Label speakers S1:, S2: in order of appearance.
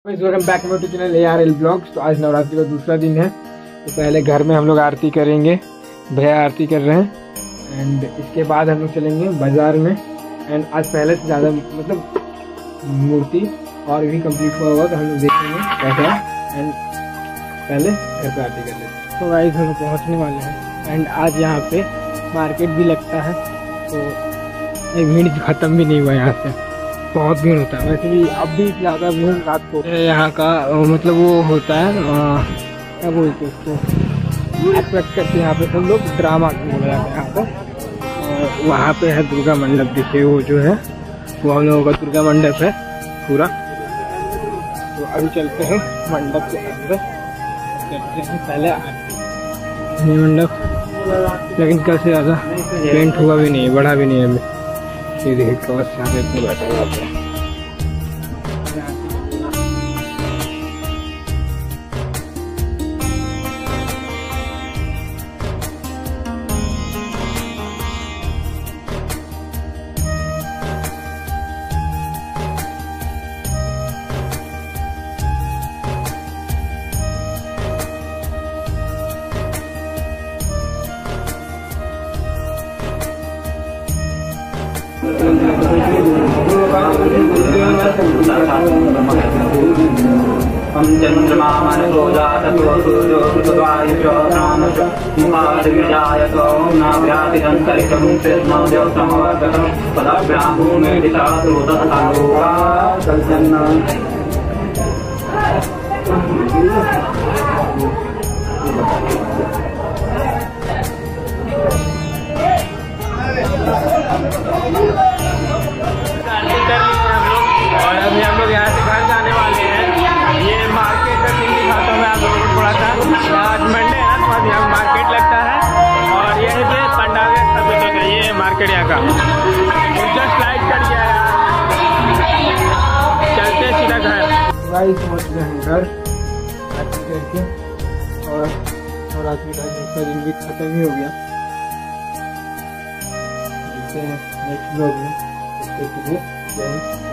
S1: Welcome back to channel ARL blogs. तो आज नवरात्रि का दूसरा दिन है, तो पहले घर में हम लोग आरती करेंगे। भैया आरती कर रहे हैं एंड इसके बाद हम लोग चलेंगे बाज़ार में। एंड आज पहले से ज़्यादा मतलब मूर्ति और भी कंप्लीट हुआ होगा तो हम लोग देखेंगे कैसा। एंड पहले घर पर आरती कर लेते हैं। तो गाइस हम लोग पहुँचने वाले हैं एंड आज यहाँ पे मार्केट भी लगता है, तो एक मिनट ख़त्म भी नहीं हुआ यहाँ से, बहुत भीड़ होता है। वैसे भी अब भी ज़्यादा भीड़ रात को यहाँ का मतलब वो होता है क्या बोलते हैं उसको, अट्रैक्ट करते हैं यहाँ पे सब लोग, ड्रामा बोला जाता है यहाँ पर। और वहाँ पे है दुर्गा मंडप, देखिए वो जो है वो हम लोगों का दुर्गा मंडप है पूरा। तो अभी चलते हैं मंडप के अंदर, करते हैं पहले आरती। ये मंडप लेकिन कल से ज़्यादा पेंट हुआ भी नहीं, बढ़ा भी नहीं है अभी। ये देखिए कवच यहाँ पे इतने बैठे हैं यहाँ पे।
S2: चंद्रमा मनसो जाततो सूर्यो कृतवायुषो प्राणश मुखादिविजायतो नाभ्यातिरन्तरिक्षं कृष्णो देवसमवर्गतं पदाभ्यां भूमिर्दिशातु तत्तालोका सज्जन्न। और अभी हम लोग यहाँ से घर जाने वाले हैं। ये मार्केट का सीन दिखाता हूँ मैं आप लोगों को थोड़ा सा। आज मंडे है तो आज यहाँ मार्केट लगता है और यहीं पे पंडाल स्थापित होता है। ये मार्केट यहाँ का जस्ट लाइट कट गया है, चलते सीधा घर।
S1: गाइस पहुँच गए हैं घर आरती करके, और नवरात्रि का दूसरा दिन भी खत्म ही हो गया। मिलते हैं नेक्स्ट ब्लॉग में, जय हिंद।